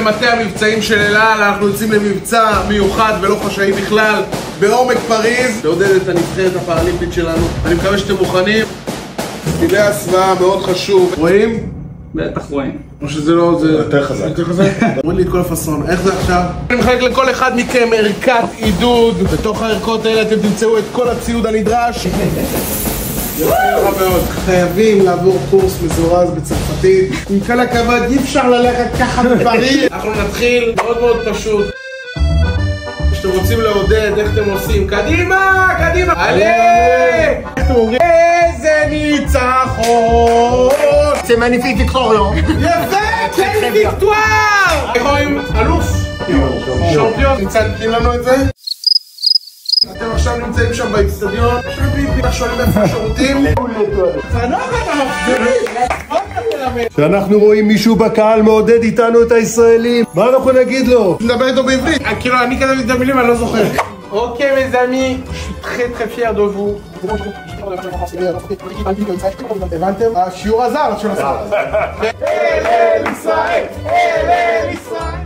למטה המבצעים של אל על. אנחנו יוצאים למבצע מיוחד ולא חשאי בכלל בעומק פריז לעודד את הנבחרת הפראלימפית שלנו. אני מקווה שאתם מוכנים. טילי הסוואה מאוד חשוב. רואים? בטח רואים. או שזה לא, זה יותר חזק. יותר חזק? רואים לי את כל הפסון. איך זה עכשיו? אני מחלק לכל אחד מכם ערכת עידוד. בתוך הערכות האלה אתם תמצאו את כל הציוד הנדרש. חייבים לעבור קורס מזורז בצרפתית. עם כל הכבוד, אי אפשר ללכת ככה בפריז. אנחנו נתחיל מאוד מאוד פשוט. כשאתם רוצים לעודד, איך אתם עושים? קדימה! קדימה! עלה! איך אתם אומרים? איזה ניצחון! זה מניפיק ויקטוריון. יפה! כן ויקטואר! איך אומרים? אלוף? שמפיון? נמצאים לנו את זה? אתם עכשיו נמצאים שם באצטדיון. אנחנו שואלים איפה השירותים. כשאנחנו רואים מישהו בקהל מעודד איתנו את הישראלים, מה אנחנו נגיד לו? נדבר איתו בעברית. כאילו אני כתבתי את המילים, אני לא זוכר. אוקיי mes amis, je suis très très fier de vous. הבנתם? השיעור עזר. אלה ישראל! אלה ישראל!